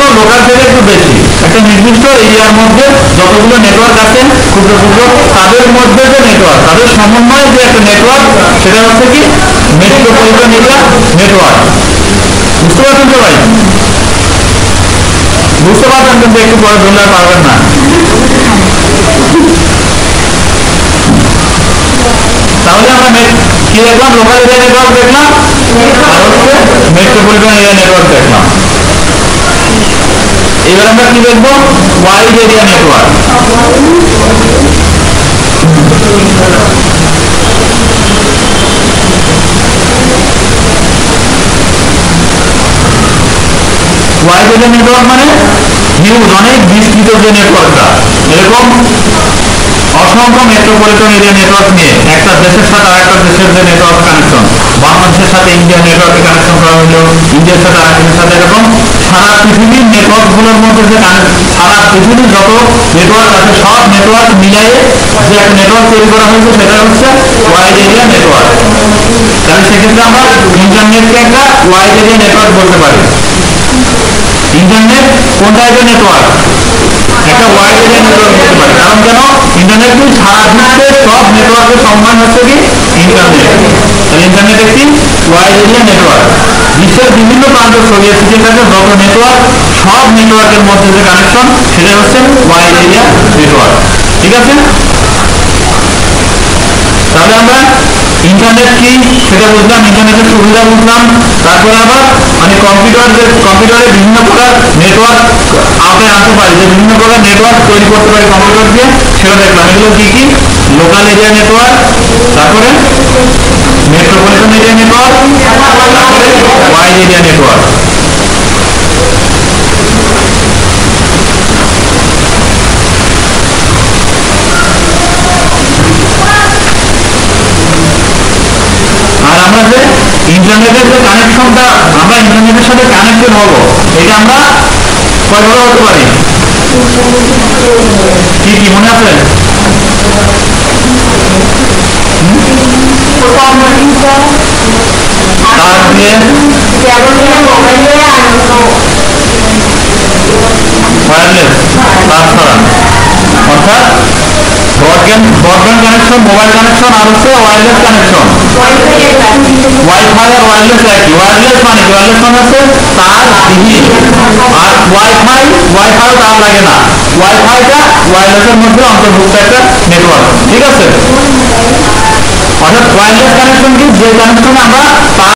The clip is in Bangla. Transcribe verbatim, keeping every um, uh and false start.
লোকাল থেকে একটু বেশি, একটা নির্দিষ্ট এরিয়ার মধ্যে যতগুলো নেটওয়ার্ক আছে ক্ষুদ্র ক্ষুদ্র তাদের মধ্যে যে নেটওয়ার্ক, তাদের সমন্বয়ে যে একটা নেটওয়ার্ক, সেটা হচ্ছে কি মেট্রোপলিটন এরিয়া নেটওয়ার্ক। বুঝতে পারছেন তো ভাই? বুঝতে পারছেন কিন্তু একটু পরে ধরলে পারবেন না। তাহলে আমরা কি দেখলাম? লোকাল এরিয়া নেটওয়ার্ক দেখলাম আর হচ্ছে মেট্রোপলিটন এরিয়া নেটওয়ার্ক দেখলাম। এবার আমরা কি দেখবো? Wide area network. Wide area network মানে হিউজ, অনেক বিস্তৃত যে নেটওয়ার্কটা, এরকম অসংখ্য মেট্রোপলিটন এরিয়া নেটওয়ার্ক নিয়ে একটা দেশের সাথে আরেকটা দেশের যে নেটওয়ার্ক কানেকশন, বাংলাদেশের সাথে ইন্ডিয়া নেটওয়ার্কে কানেকশন করা হলো, ইন্ডিয়ার সাথে আরেকজনের সাথে, এরকম সারা পৃথিবীর নেটওয়ার্কগুলোর মধ্যে যে সারা পৃথিবীর যত নেটওয়ার্ক আছে সব নেটওয়ার্ক মিলাইয়ে যে একটা নেটওয়ার্ক তৈরি করা হয়েছে সেটা হচ্ছে ওয়াইড এরিয়া নেটওয়ার্ক। তাহলে সেক্ষেত্রে আমরা ইন্টারনেটকে একটা ওয়াইড এরিয়া নেটওয়ার্ক বলতে পারি। ইন্টারনেট কোন টাইপের নেটওয়ার্ক? একটা ওয়াইড এরিয়া নেটওয়ার্ক বলতে পারি। কারণ কেন? ইন্টারনেট কি সারা বিশ্বের সব নেটওয়ার্কের সম্মান হচ্ছে কি ইন্টারনেট। তাহলে ইন্টারনেট একটি ওয়াইড এরিয়া নেটওয়ার্ক। বিশ্বের বিভিন্ন প্রান্তে ছড়িয়ে ছিটিয়ে থাকে যত নেটওয়ার্ক, সব নেটওয়ার্কের মধ্যে যে কানেকশন সেটা হচ্ছে ওয়াইড এরিয়া নেটওয়ার্ক। ঠিক আছে? তাহলে আমরা ইন্টারনেট কি সেটা বুঝলাম, ইন্টারনেটের সুবিধা বুঝলাম। তারপরে আবার মানে কম্পিউটার, যে কম্পিউটারে বিভিন্ন প্রকার নেটওয়ার্ক আওতায় আনতে পারি, যে বিভিন্ন প্রকার নেটওয়ার্ক তৈরি করতে পারি কম্পিউটার দিয়ে, সেটা দেখলাম। এগুলো কি কি? লোকাল এরিয়া নেটওয়ার্ক, তারপরে মেট্রোপলিটন এরিয়া নেটওয়ার্ক, তারপরে ওয়াইড এরিয়া নেটওয়ার্ক। আর আমরা যে ইন্টারনেটের যে কানেকশনটা, আমরা ইন্টারনেটের সাথে কানেক্টেড হব, এটা আমরা কয়ভাবে হতে পারি? কি কি মনে আছে? তার দিয়ে ওয়্যারলেস, তাছাড়া অর্থাৎ broadband broadband connection, mobile connection, আর হচ্ছে ওয়্যারলেস কানেকশন। ওয়াইফাই আর ওয়্যারলেস একই। ওয়্যারলেস মানে কি? ওয়্যারলেস মানে হচ্ছে তার বিহীন, আর ওয়াইফাই ওয়াইফাই তার লাগে না। ওয়াইফাইটা ওয়্যারলেসের মধ্যে অন্তর্ভুক্ত একটা নেটওয়ার্ক। ঠিক আছে? অর্থাৎ ওয়্যারলেস কানেকশন কি? যে কানেকশনে আমরা